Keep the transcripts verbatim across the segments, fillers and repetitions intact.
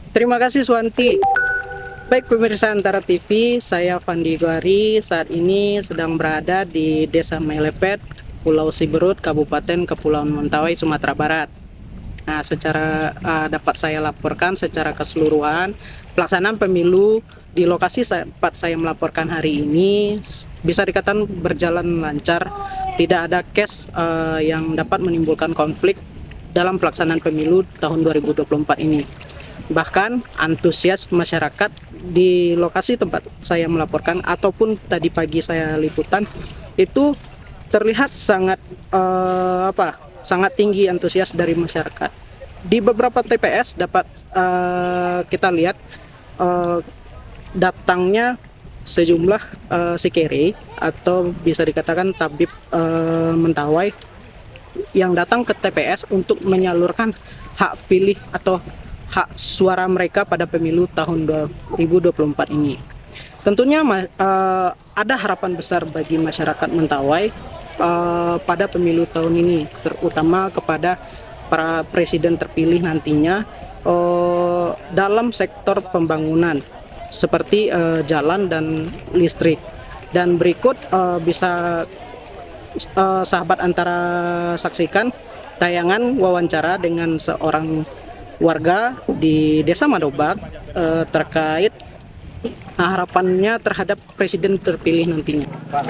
Terima kasih Swanti. Baik pemirsa Antara T V, saya Fandi Guari saat ini sedang berada di Desa Melepet, Pulau Siberut, Kabupaten Kepulauan Mentawai, Sumatera Barat. Nah, secara uh, dapat saya laporkan secara keseluruhan pelaksanaan pemilu di lokasi tempat saya melaporkan hari ini bisa dikatakan berjalan lancar, tidak ada case uh, yang dapat menimbulkan konflik dalam pelaksanaan pemilu tahun dua ribu dua puluh empat ini. Bahkan antusias masyarakat di lokasi tempat saya melaporkan ataupun tadi pagi saya liputan itu terlihat sangat uh, apa sangat tinggi antusias dari masyarakat. Di beberapa T P S dapat uh, kita lihat uh, datangnya sejumlah uh, sikere atau bisa dikatakan tabib uh, Mentawai yang datang ke T P S untuk menyalurkan hak pilih atau hak suara mereka pada pemilu tahun dua ribu dua puluh empat ini. Tentunya uh, ada harapan besar bagi masyarakat Mentawai uh, pada pemilu tahun ini, terutama kepada para presiden terpilih nantinya uh, dalam sektor pembangunan seperti uh, jalan dan listrik. Dan berikut uh, bisa uh, sahabat Antara saksikan tayangan wawancara dengan seorang warga di Desa Madobak eh, terkait harapannya terhadap presiden terpilih nantinya.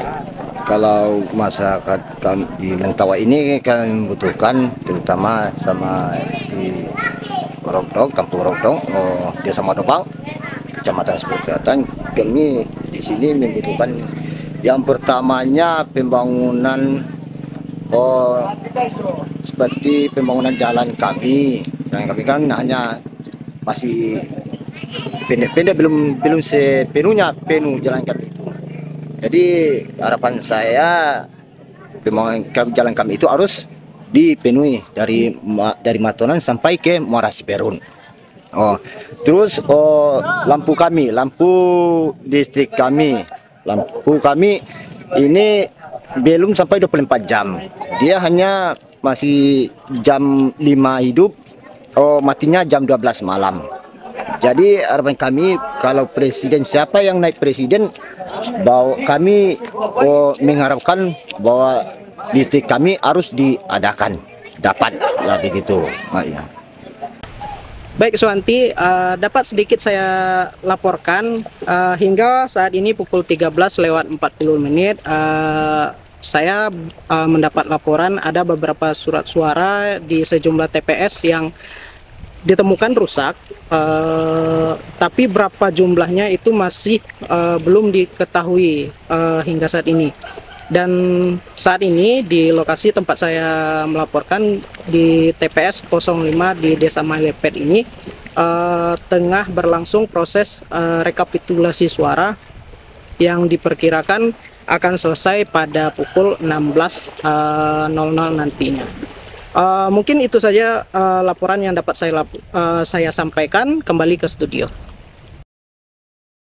Kalau masyarakat kami di Mentawai ini kan membutuhkan terutama sama di Rokdong, Kampung Rokdong, oh, Desa Madobak, Kecamatan Selatan, kami di sini membutuhkan yang pertamanya pembangunan oh, seperti pembangunan jalan kami. Dan kami kan hanya masih pendek-pendek, belum belum sepenuhnya penuh jalan kami itu. Jadi harapan saya pembangunan jalan kami itu harus dipenuhi dari dari Matonan sampai ke Muara Siberut. Oh, terus oh, lampu kami, lampu listrik kami, lampu kami ini belum sampai dua puluh empat jam. Dia hanya masih jam lima hidup. Oh, matinya jam dua belas malam. Jadi harapan kami kalau presiden siapa yang naik presiden, bahwa kami oh, mengharapkan bahwa listrik kami harus diadakan, dapat ya begitu. Nah, ya. Baik Swanti, uh, dapat sedikit saya laporkan uh, hingga saat ini pukul tiga belas lewat empat puluh menit uh, saya uh, mendapat laporan ada beberapa surat suara di sejumlah T P S yang ditemukan rusak, uh, tapi berapa jumlahnya itu masih uh, belum diketahui uh, hingga saat ini. Dan saat ini di lokasi tempat saya melaporkan di T P S nol lima di Desa Melepet ini uh, tengah berlangsung proses uh, rekapitulasi suara yang diperkirakan akan selesai pada pukul enam belas nol nol nantinya. Uh, mungkin itu saja uh, laporan yang dapat saya, uh, saya sampaikan. Kembali ke studio.